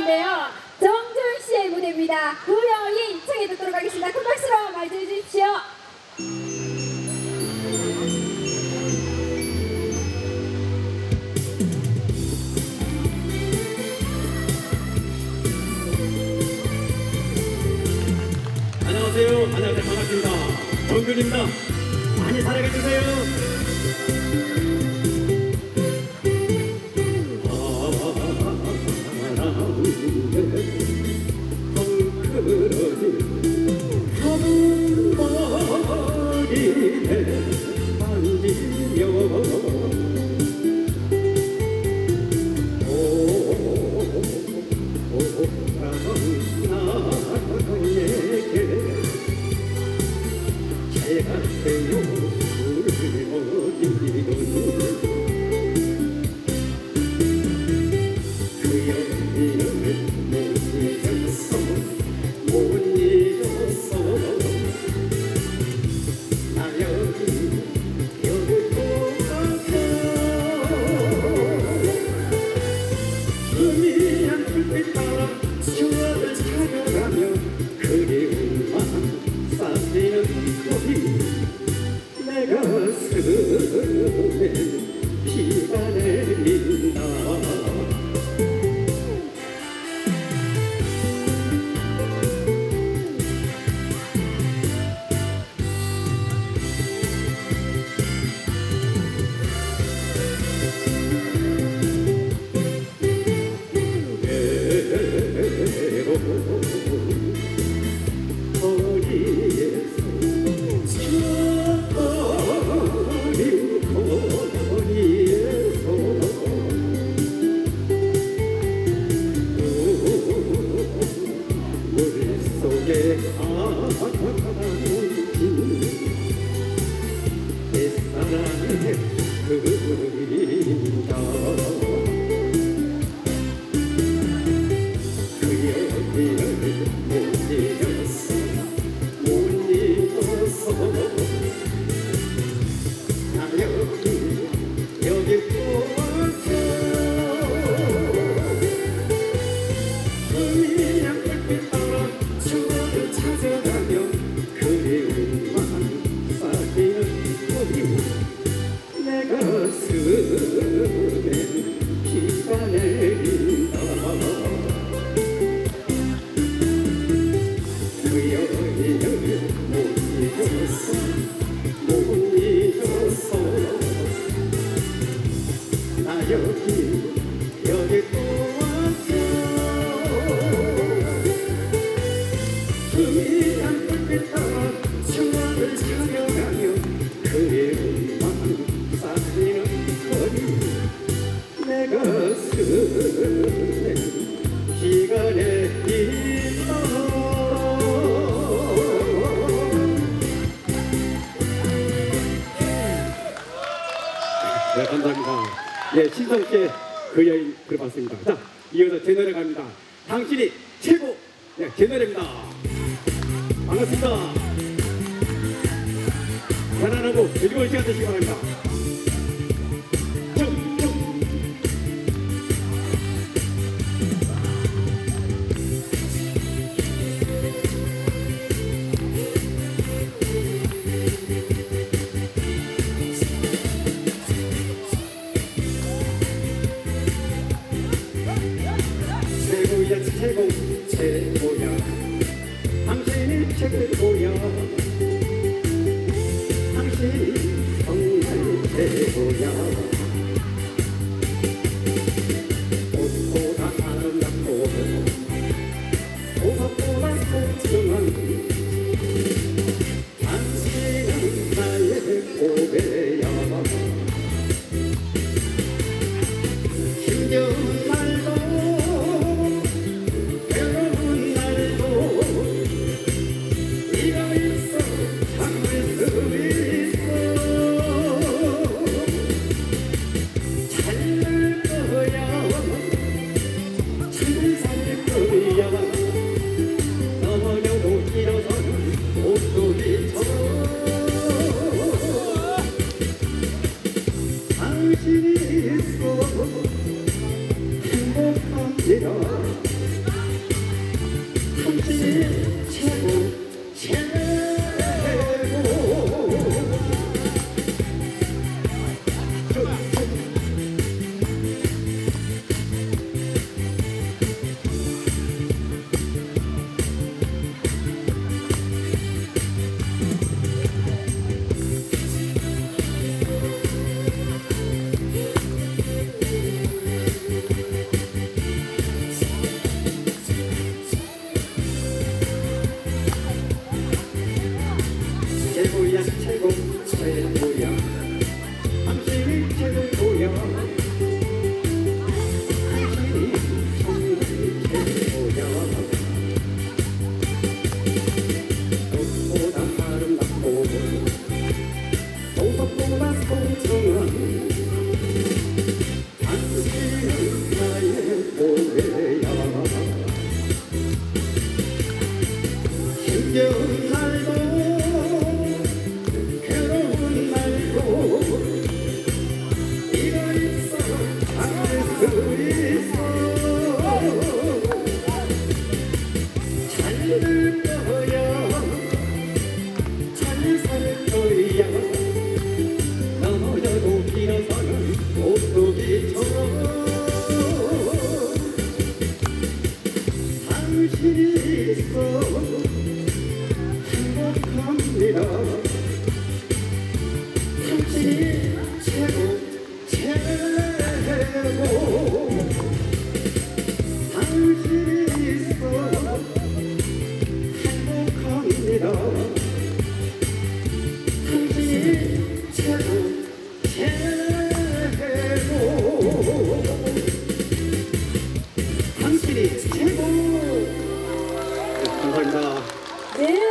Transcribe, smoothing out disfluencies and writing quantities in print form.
무대인데요. 정준 씨의 무대입니다. 구여인 청해 듣도록 하겠습니다. 큰 박수로 맞이해 주십시오. 안녕하세요. 반갑습니다. 정준입니다. 많이 사랑해주세요. 네, 감사합니다. 네, 신성씨의 그 여인 들어봤습니다. 자, 이어서 제 노래 갑니다. 당신이 최고! 네, 제 노래입니다. 반갑습니다. 편안하고 즐거운 시간 되시기 바랍니다. 최고야 당신이 최고야 당신이 정말 최고야 꽃보다 아름답고 호박보다 소중한 당신은 나의 고배야 힘겨운 날도 당신이 있어 행복합니다. 잘 될 거야 잘 살 거야 넘어져도 일어서는 오토기처럼 당신이 있어 행복합니다 당신이 최고 당신이 있어 행복합니다 당신이 최고 당신이 최고 감사합니다. 네,